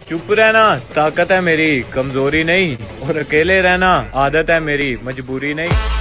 चुप रहना ताकत है मेरी, कमजोरी नहीं, और अकेले रहना आदत है मेरी, मजबूरी नहीं।